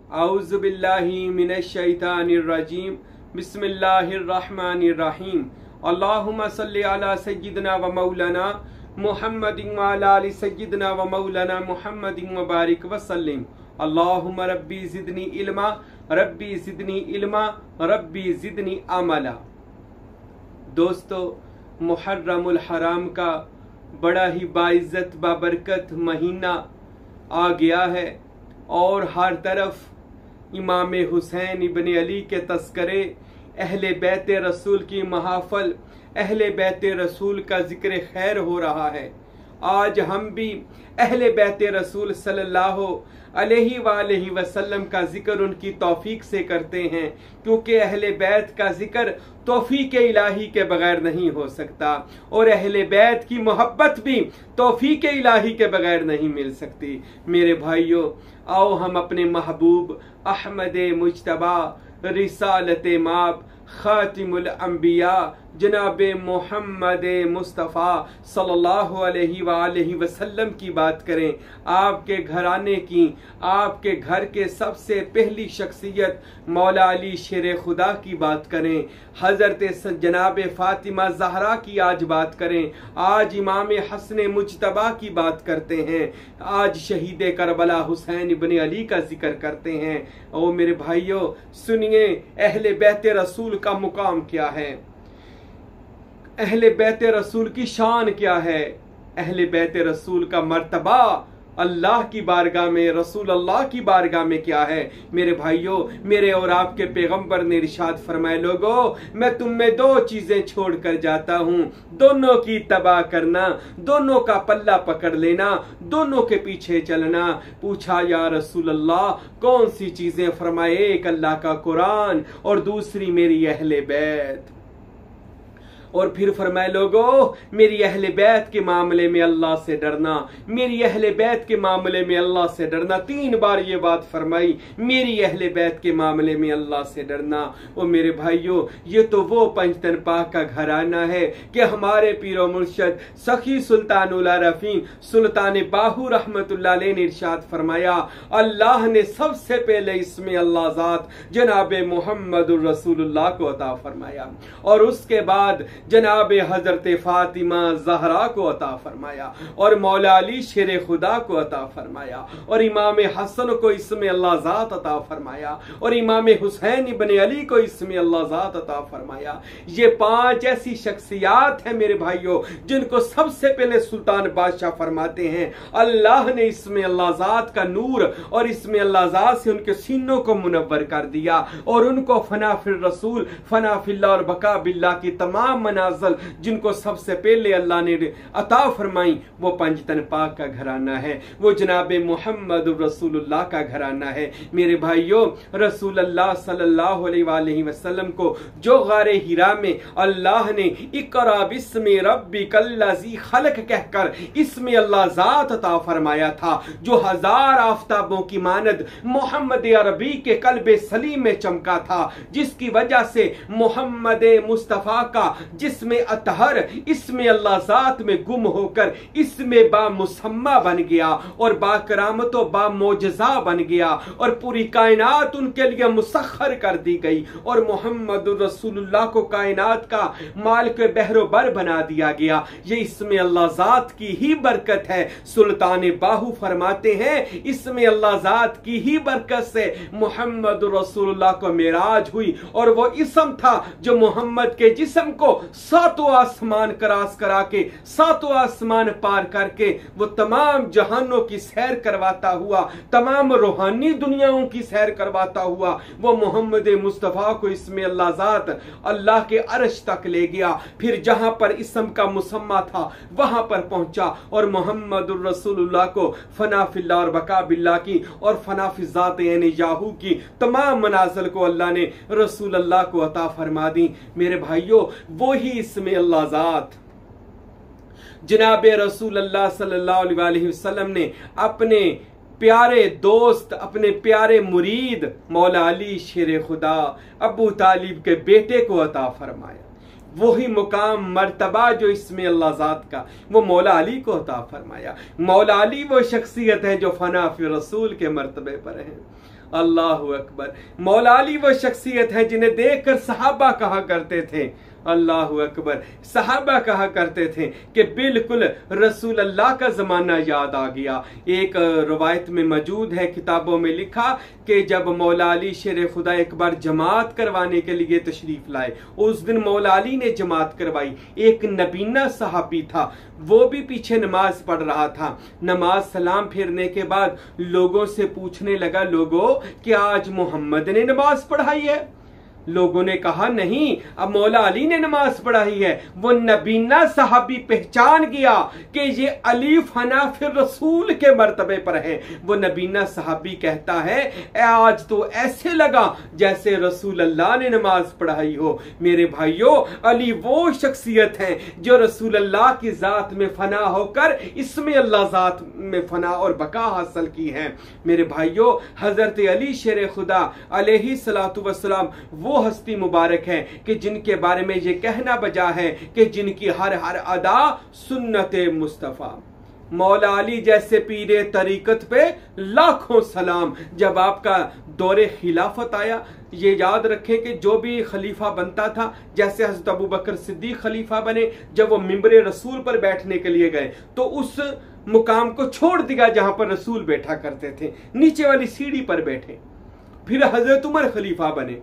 औज़ु बिल्लाहि मिनश शैतानिर रजीम। बिस्मिल्लाहिर रहमानिर रहीम। अल्लाहुम्मा सल्लि अला सय्यिदिना व मौलाना मुहम्मदिन व अला आलि सय्यिदिना व मौलाना मुहम्मदिन व बारिक व सल्लिम। अल्लाहुम्मा रब्बी ज़िदनी इल्मा, रब्बी ज़िदनी इल्मा, रब्बी ज़िदनी अमला। दोस्तों, मुहर्रमुल हराम का बड़ा ही बाइज्जत बाबरकत महीना आ गया है और हर तरफ इमाम हुसैन इब्न अली के तस्करे, अहले बैत रसूल की महफिल, अहले बैत रसूल का जिक्र खैर हो रहा है। आज हम भी अहले बैत रसूल सल्लल्लाहु अलैहि वसल्लम का जिक्र उनकी तौफीक से करते हैं, क्योंकि अहले बैत का जिक्र तौफीक इलाही के बगैर नहीं हो सकता और अहले बैत की मोहब्बत भी तौफीक इलाही के बगैर नहीं मिल सकती। मेरे भाइयों, आओ हम अपने महबूब अहमद मुज्तबा रिसालत माब खातिमुल अंबिया जनाब मोहम्मद मुस्तफ़ा सल्लल्लाहु अलैहि वसल्लम की बात करें, आपके घराने की, आपके घर के सबसे पहली शख्सियत मौला अली शेर खुदा की बात करें, हजरत जनाब फातिमा ज़हरा की आज बात करें, आज इमाम हसन मुज्तबा की बात करते हैं, आज शहीद करबला हुसैन इब्न अली का जिक्र करते हैं। ओ मेरे भाइयों, सुनिए अहले बैत रसूल का मुकाम क्या है, अहले बैत रसूल की शान क्या है, अहले बैत रसूल का मर्तबा अल्लाह की बारगाह में, रसूल अल्लाह की बारगाह में क्या है। मेरे भाइयों, मेरे और आपके पैगंबर ने इरशाद फरमाए, लोगों मैं तुम में दो चीजें छोड़ कर जाता हूँ, दोनों की तबाह करना, दोनों का पल्ला पकड़ लेना, दोनों के पीछे चलना। पूछा या रसूल अल्लाह कौन सी चीजें? फरमाए एक अल्लाह का कुरान और दूसरी मेरी अहले बैत। और फिर फरमाए लोगों मेरी अहले बैत के मामले में अल्लाह से डरना, मेरी अहले बैत के मामले में अल्लाह से डरना। 3 बार ये बात फरमाई, मेरी अहले बैत के मामले में अल्लाह से डरना। और मेरे भाइयों, ये तो वो पंजतन पाक का घराना है कि हमारे पीरो मुर्शद सखी सुल्तानुल आरफीन सुल्तान बाहू रहमतुल्लाह अलैह ने इरशाद फरमाया, अल्लाह ने सबसे पहले इसमें अल्लाह ज़ात जनाब मुहम्मदुर रसूलुल्लाह को अता फरमाया और उसके बाद जनाब हजरत फातिमा ज़हरा को अता फरमाया और मौला अली शेर खुदा को अता फरमाया और इमाम हसन को इसमें अल्लाह ज़ात अता फरमाया और इमाम हुसैन इब्न अली को इसमें अल्लाह ज़ात अता फरमाया। ये 5 ऐसी शख्सियात हैं मेरे भाइयों, जिनको सबसे पहले सुल्तान बादशाह फरमाते हैं अल्लाह ने इसमें अल्लाह ज़ात का नूर और इसमें अल्लाह ज़ात से उनके सीनों को मुनव्वर कर दिया और उनको फना फिर रसूल, फना फिल्लाह और बका बिल्लाह की तमाम मनाज़िल जिनको सबसे पहले अल्लाह ने अता फरमाई, वो पंजतन पाक का घराना है, वो जनाब मोहम्मद रसूलुल्लाह का घराना है। मेरे भाइयों, रसूल अल्लाह सल्लल्लाहु अलैहि वसल्लम को जो गारे हिरा में अल्लाह ने इकरा बिस्मि रब्बिकल्लज़ी खलक कहकर इसमें अल्लाह ज़ात अता फरमाया था, जो 1000 आफताबों की मानद मोहम्मद अरबी के कल्बे सलीम में चमका था, जिसकी वजह से मोहम्मद मुस्तफ़ा का जिसमें अतहर इसमें अल्लाह ज़ात में गुम होकर इसमें बा मुसम्मा बन गया और बा करामत और बा मोजज़ा बन गया और पूरी कायनात उनके लिए मुसख्खर कर दी गई और मोहम्मद रसूलुल्लाह को कायनात का मालिक बहरोबर बना दिया गया। ये इसमें अल्लाह ज़ात की ही बरकत है। सुल्तान बाहू फरमाते हैं इसमें अल्लाह ज़ात की ही बरकत से मोहम्मद रसूलुल्लाह को मेराज हुई और वो इसम था जो मोहम्मद के जिस्म को 7 आसमान क्रॉस करा के 7 आसमान पार करके वो तमाम जहानों की सैर करवाता हुआ, तमाम रूहानी दुनियाओं की सैर करवाता हुआ वो मोहम्मद मुस्तफ़ा को इसमें अल्लाह ज़ात अल्लाह के अर्श तक ले गया। फिर जहां पर इसम का मुसम्मा था वहां पर पहुंचा और मोहम्मद रसूलुल्लाह को फना फिल्लाह और बका बिल्लाह की और फना फिज़ात यानी याहू की तमाम मनाज़िल को अल्लाह ने रसूल अल्लाह को अता फरमा दी। मेरे भाइयों, वो ही इसमें अल्लाह ज़ात जनाब रसूल अल्लाह सल्लल्लाहु अलैहि वसल्लम ने अपने प्यारे दोस्त, अपने प्यारे मुरीद मौला अली शेर खुदा अबू तालिब के बेटे को अता फरमाया। वही मुकाम मर्तबा जो इसमें अल्लाह ज़ात का वो मौला अली को अता फरमाया। मौला अली वो शख्सियत है जो फना फिर रसूल के मर्तबे पर है। अल्लाहु अकबर। मौला अली वो शख्सियत है जिन्हें देखकर सहाबा कहा करते थे, अल्लाहु अकबर, सहाबा कहा करते थे कि बिल्कुल रसूल अल्लाह का जमाना याद आ गया। एक रवायत में मौजूद है, किताबों में लिखा कि जब मौला अली शेर खुदा एक बार जमात करवाने के लिए तशरीफ लाए, उस दिन मौला अली ने जमात करवाई। एक नबीना सहाबी था, वो भी पीछे नमाज पढ़ रहा था। नमाज सलाम फेरने के बाद लोगों से पूछने लगा, लोगों क्या आज मोहम्मद ने नमाज पढ़ाई है? लोगों ने कहा नहीं, अब मौला अली ने नमाज पढ़ाई है। वो नबीना साहबी पहचान गया कि ये अली फना फिर रसूल के मर्तबे पर है। वो नबीना साहबी कहता है, आज तो ऐसे लगा जैसे रसूल अल्लाह ने नमाज पढ़ाई हो। मेरे भाइयों, अली वो शख्सियत है जो रसूल अल्लाह की जात में फना होकर इसमें अल्लाह जात में फना और बका हासिल की है। मेरे भाइयों, हजरत अली शेर खुदा अलैहि सलातु वस्सलाम वो हस्ती मुबारक है कि जिनके बारे में ये कहना बजा है कि जिनकी हर हर अदा सुन्नत मुस्तफा। मौला अली जैसे पीरे तरीकत पे लाखों सलाम। जब आपका दौरे खिलाफत आया, ये याद रखें कि जो भी खलीफा बनता था, जैसे हज़रत अबू बकर सिद्दीक खलीफा बने, जब वो मिंबरे रसूल पर बैठने के लिए गए तो उस मुकाम को छोड़ दिया जहां पर रसूल बैठा करते थे, नीचे वाली सीढ़ी पर बैठे। फिर हजरत उमर खलीफा बने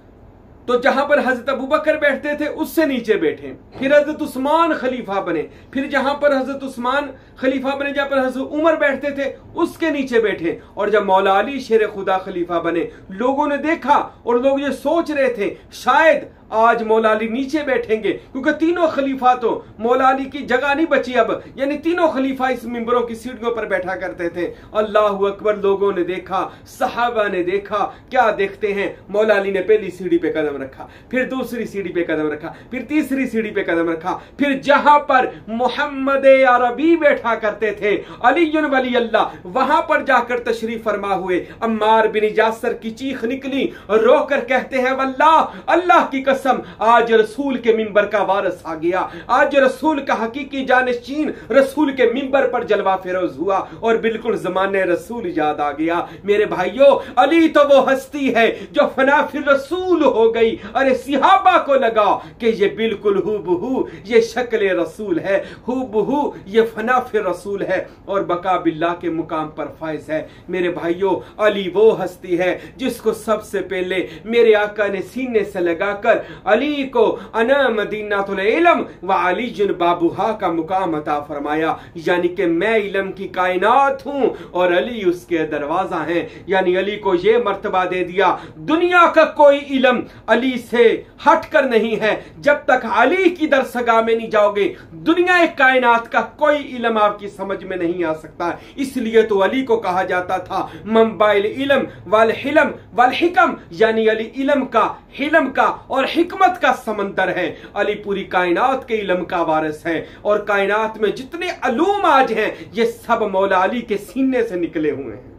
तो जहां पर हजरत अबू बकर बैठते थे उससे नीचे बैठे। फिर हजरत उस्मान खलीफा बने, फिर जहां पर हजरत उस्मान खलीफा बने, जहां पर हजरत उमर बैठते थे उसके नीचे बैठे। और जब मौला अली शेर खुदा खलीफा बने, लोगों ने देखा और लोग ये सोच रहे थे शायद आज मौला अली नीचे बैठेंगे, क्योंकि तीनों खलीफा तो मौला अली की जगह नहीं बची अब, यानी तीनों खलीफा इस मिंबरों की सीढ़ियों पर बैठा करते थे। अल्लाहु अकबर। लोगों ने देखा, सहाबा ने देखा, क्या देखते हैं, मौला अली ने पहली सीढ़ी पे कदम रखा, फिर दूसरी सीढ़ी पे कदम रखा, फिर तीसरी सीढ़ी पे कदम रखा, फिर जहां पर मोहम्मद अरबी बैठा करते थे अलीयुन वली अल्लाह, वहां पर जाकर तशरीफ फरमा हुए। अम्मार बिन यासर की चीख निकली, रोकर कहते हैं, वल्लाह, अल्लाह की कसम, आज रसूल के मिंबर का वारिस आ गया, आज रसूल का हकीकी जानशीन रसूल के मिंबर पर जलवा फिरोज हुआ और बिल्कुल जमाने रसूल याद आ गया। मेरे भाइयों, अली तो वो हस्ती है जो फना फिर रसूल हो गई। अरे सिहाबा को लगा कि ये बिल्कुल हूबहू ये शक्ल रसूल है, हूबहू ये फना फिर रसूल है और बका बिल्लाह के मुकाम पर फायज है। मेरे भाइयों, अली वो हस्ती है जिसको सबसे पहले मेरे आका ने सीने से लगाकर अली को अना मदीनातुल इल्म व अलीजुन बाबूहा का मुकाम अता फरमाया, यानी कि मैं इल्म की कायनात हूं और अली उसके दरवाजा हैं। यानी अली को यह मर्तबा दे दिया, दुनिया का कोई इल्म अली से हटकर नहीं है। जब तक अली की दरसगाह में नहीं जाओगे, दुनिया कायनात का कोई इल्म आपकी समझ में नहीं आ सकता। इसलिए तो अली को कहा जाता था मंबाइल इल्म वल हिलम वल हिकम, यानी अली इल्म का, हिलम का और हिकमत का समंदर है। अली पूरी कायनात के इल्म का वारिस है और कायनात में जितने अलूम आज हैं ये सब मौला अली के सीने से निकले हुए हैं।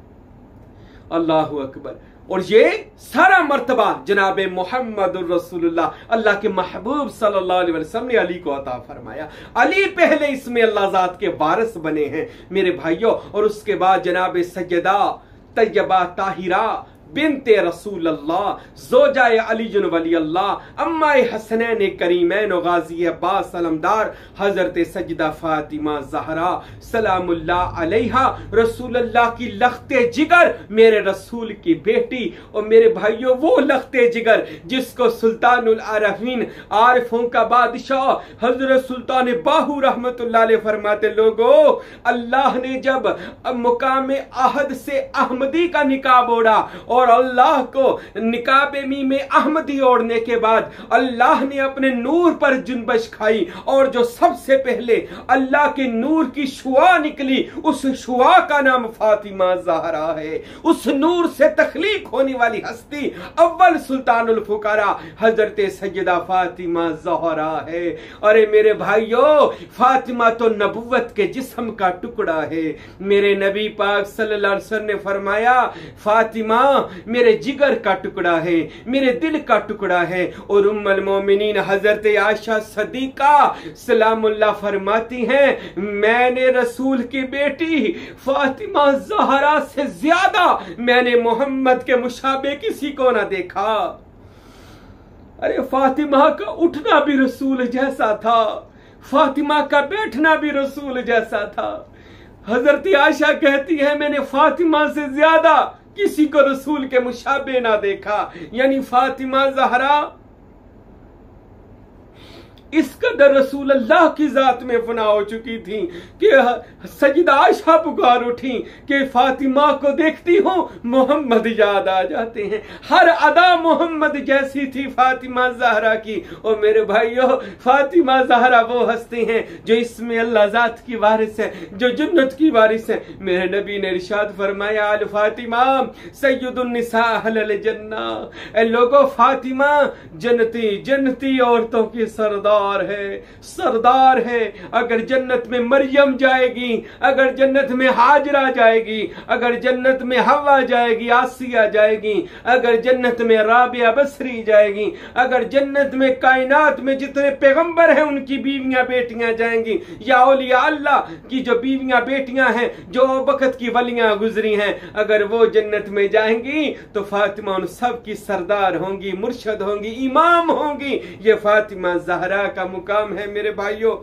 अल्लाहु अकबर। और ये सारा मर्तबा जनाब मोहम्मद रसूलुल्लाह, अल्लाह के महबूब सल्लल्लाहु अलैहि वसल्लम ने अली को अता फरमाया। अली पहले इसमें अल्लाह ज़ात के वारिस बने हैं मेरे भाइयों। और उसके बाद जनाब सैयदा तैयबा ताहिरा बिनते रसूल अल्लाह, ज़ोजाए अलीजुन वली अल्लाह, अम्माए हसनैन करीमैन गाजी अब्बास सलमदार हजरत सजदा फातिमा ज़हरा सलामुल्लाह अलैहा, रसूल अल्लाह की लख्ते जिगर, मेरे रसूल की बेटी। और मेरे भाइयों, वो लख्ते जिगर जिसको सुल्तानुल आरफीन, आरिफों का बादशाह हजरत सुल्तान बाहू रहमतुल्लाह अलैह फरमाते, लोगो अल्लाह ने जब मुकाम आहद से अहमदी का निकाब ओढ़ा और अल्लाह को निकाब में अहमदी ओढ़ने के बाद अल्लाह ने अपने नूर पर जुनबश खाई और जो सबसे पहले अल्लाह के नूर की शुआ निकली, उस शुआ का नाम फातिमा ज़हरा है। उस नूर से तख्लीक होने वाली हस्ती अव्वल सुल्तानुल फुकारा हजरत सैयदा फातिमा ज़हरा है। अरे मेरे भाइयों, फातिमा तो नबुव्वत के जिस्म का टुकड़ा है। मेरे नबी पाक सल्लल्लाहु अलैहि वसल्लम ने फरमाया, फातिमा मेरे जिगर का टुकड़ा है, मेरे दिल का टुकड़ा है। और उम्मुल मोमिनीन हजरत आयशा सदीका सलामुल्लाह फरमाती हैं, मैंने रसूल की बेटी फातिमा ज़हरा से ज्यादा मैंने मोहम्मद के मुशाबे किसी को ना देखा। अरे फातिमा का उठना भी रसूल जैसा था, फातिमा का बैठना भी रसूल जैसा था। हजरत आयशा कहती है, मैंने फातिमा से ज्यादा किसी को रसूल के मुशाबे ना देखा। यानी फातिमा ज़हरा इस कदर रसूल अल्लाह की जात में फना हो चुकी थी कि सजदा आयशा पुकार उठी कि फातिमा को देखती हूं मोहम्मद याद आ जाते हैं। हर अदा मोहम्मद जैसी थी फातिमा ज़हरा की। और मेरे भाइयों, फातिमा ज़हरा वो हस्ती हैं जो इसमें अल्लाह जात की वारिस है, जो जन्नत की वारिस है। मेरे नबी ने इरशाद फरमाया, अल फातिमा सय्यदुन निसा अहल जन्ना। ए लोगो, फातिमा जन्नती जन्नती औरतों की सरदार है। अगर जन्नत में मरियम जाएगी, अगर जन्नत में हाजरा जाएगी, अगर जन्नत में हवा जाएगी, आसिया जाएगी, अगर जन्नत में राबिया बसरी जाएगी, अगर जन्नत में कायनात में जितने पैगंबर हैं उनकी बीवियां बेटियां जाएंगी, या औलिया अल्लाह की जो बीवियां बेटियां हैं, जो वक्त की वलियां गुजरी हैं, अगर वो जन्नत में जाएंगी तो फातिमा उन सब की सरदार होंगी, मुर्शद होंगी, इमाम होंगी। ये फातिमा ज़हरा का मुकाम है मेरे भाइयों।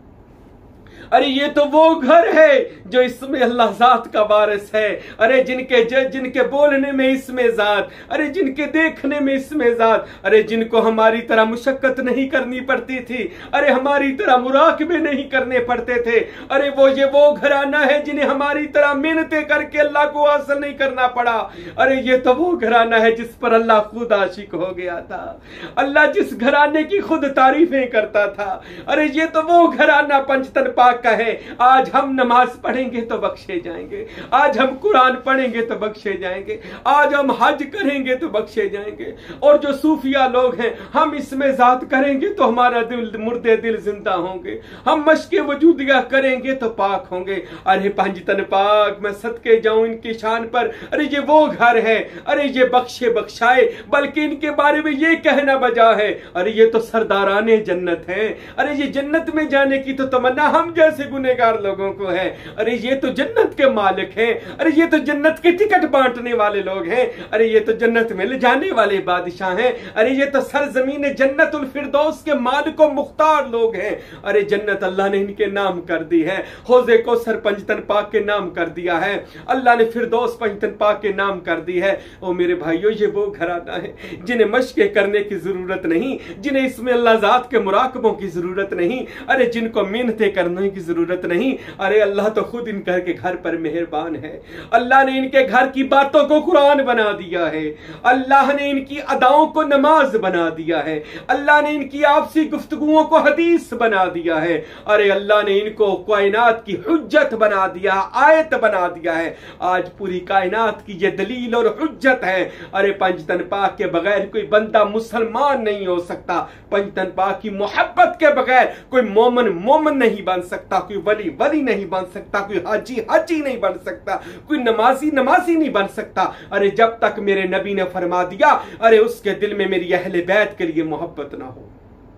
अरे ये तो वो घर है जो इसमें अल्लाह जात का वारिस है। अरे जिनके बोलने में इसमें जात, अरे जिनके देखने में इसमें जात, अरे जिनको हमारी तरह मुशक्कत नहीं करनी पड़ती थी, अरे हमारी तरह मुराकबे नहीं करने पड़ते थे। अरे वो घराना है जिन्हें हमारी तरह मेहनतें करके अल्लाह को हासिल नहीं करना पड़ा। अरे ये तो वो घराना है जिस पर अल्लाह खुद आशिक हो गया था, अल्लाह जिस घराने की खुद तारीफें करता था। अरे ये तो वो घराना पंचतन पाक का है। आज हम नमाज पढ़ेंगे तो बख्शे जाएंगे, आज हम कुरान पढ़ेंगे तो बख्शे जाएंगे, आज हम हज करेंगे तो बख्शे जाएंगे। और जो सूफिया लोग हैं, हम इसमें जात करेंगे तो हमारा दिल मुर्दे दिल जिंदा होंगे, हम मशके वजूदिया करेंगे तो पाक होंगे। अरे पंजतन पाक, मैं सदके जाऊं इनकी शान पर। अरे ये वो घर है, अरे ये बख्शे बख्शाए, बल्कि इनके बारे में ये कहना बजा है, अरे ये तो सरदाराने जन्नत है। अरे ये जन्नत में जाने की तो तमन्ना हम जैसे गुनेगार लोगों को है। अरे ये तो जन्नत के मालिक हैं, अरे ये तो जन्नत के टिकट बांटने वाले लोग हैं, अरे ये तो जन्नत में ले जाने वाले बादशाह हैं, अरे ये तो सरजमीन जन्नतुल फिरदौस के मालिक व मुख्तार लोग हैं। अरे जन्नत अल्लाह ने इनके नाम कर दी है, हौज़े कौसर पंजतन पाक के नाम कर दिया है, अल्लाह ने फिरदौस पंजतन पाक के नाम कर दी है। ओ मेरे भाइयों, ये वो घराना है जिन्हें मशक़े करने की जरूरत नहीं, जिन्हें इसमें अल्लाह ज़ात के मुराकबों की जरूरत नहीं, अरे जिनको मेहनतें करने की जरूरत नहीं। अरे अल्लाह तो खुद इनके घर पर मेहरबान है। अल्लाह ने इनके घर की बातों को कुरान बना दिया है, अल्लाह ने इनकी अदाओं को नमाज बना दिया है, अल्लाह ने इनकी आपसी गुफ्तगुओं को हदीस बना दिया है। अरे अल्लाह ने इनको कायनात की हुज्जत बना दिया, आयत बना दिया है। आज पूरी कायनात की ये दलील और हुज्जत है। अरे पंजतन पाक के बगैर कोई बंदा मुसलमान नहीं हो सकता, पंजतन पाक की मोहब्बत के बगैर कोई मोमन नहीं बन सकता, कोई वली नहीं बन सकता, कोई हाजी नहीं बन सकता, कोई नमाजी नहीं बन सकता। अरे जब तक मेरे नबी ने फरमा दिया अरे उसके दिल में मेरी अहले बैत के लिए मोहब्बत ना हो।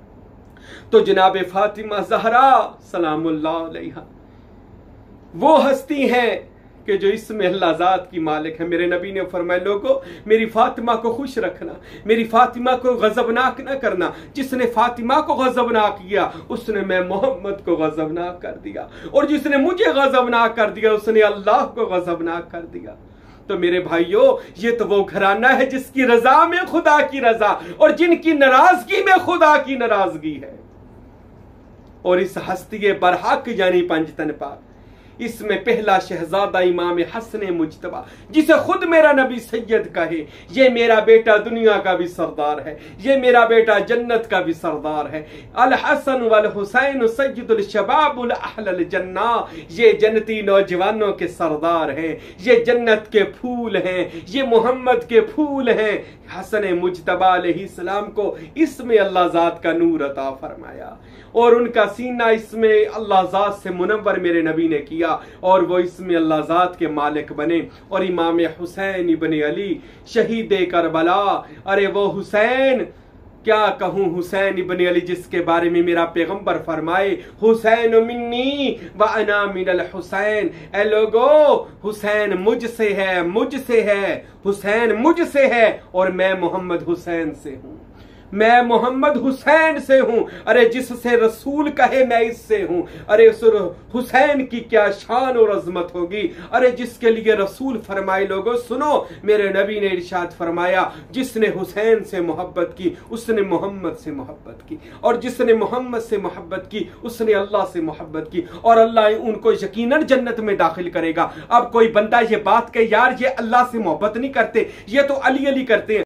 तो जनाब फातिमा ज़हरा सलामुल्लाह अलैहा वो हस्ती हैं कि जो इसमें अल्लाह ज़ात की मालिक है। मेरे नबी ने फरमाया, लोगों मेरी फातिमा को खुश रखना, मेरी फातिमा को गजबनाक न करना। जिसने फातिमा को गजबनाक किया उसने मैं मोहम्मद को गजबनाक कर दिया, और जिसने मुझे गजबनाक कर दिया उसने अल्लाह को गजबनाक कर दिया। तो मेरे भाइयों, ये तो वो घराना है जिसकी रजा में खुदा की रजा और जिनकी नाराजगी में खुदा की नाराजगी है। और इस हस्ती बरहक यानी पंजतन पाक, इसमें पहला शहजादा इमाम हसन मुज्तबा, जिसे खुद मेरा नबी सैयद कहे, ये मेरा बेटा दुनिया का भी सरदार है, ये मेरा बेटा जन्नत का भी सरदार है। अल हसन वल हुसैन सैयदुल शबाबुल अहलल जन्ना, ये जन्नती नौजवानों के सरदार हैं, ये जन्नत के फूल हैं, ये मोहम्मद के फूल हैं। हसन मुज्तबा अलैहिस्सलाम को इसमें अल्लाह ज़ात का नूर अता फरमाया और उनका सीना इसमें अल्लाह ज़ात से मुनव्वर मेरे नबी ने किया। किया और वो इसमें अल्लाह ज़ात के मालिक बने। और इमाम हुसैन इब्न अली शहीद करबला, अरे वो हुसैन, क्या कहूं हुसैन इब्न अली जिसके बारे में मेरा पैगंबर फरमाए हुसैन मिन्नी व अना मिनल हुसैन। ए लोगो, हुसैन मुझसे है, मुझसे है, हुसैन मुझसे है और मैं मोहम्मद हुसैन से हूं, मैं मोहम्मद हुसैन से हूं। अरे जिससे रसूल कहे मैं इससे हूं, अरे उस हुसैन की क्या शान और अजमत होगी। अरे जिसके लिए रसूल फरमाए, लोगों सुनो, मेरे नबी ने इरशाद फरमाया जिसने हुसैन से मोहब्बत की उसने मोहम्मद से मोहब्बत की, और जिसने मोहम्मद से मोहब्बत की उसने अल्लाह से मोहब्बत की, और अल्लाह उनको यकीनन जन्नत में दाखिल करेगा। अब कोई बंदा ये बात कहे यार ये अल्लाह से मोहब्बत नहीं करते, ये तो अली अली करते हैं,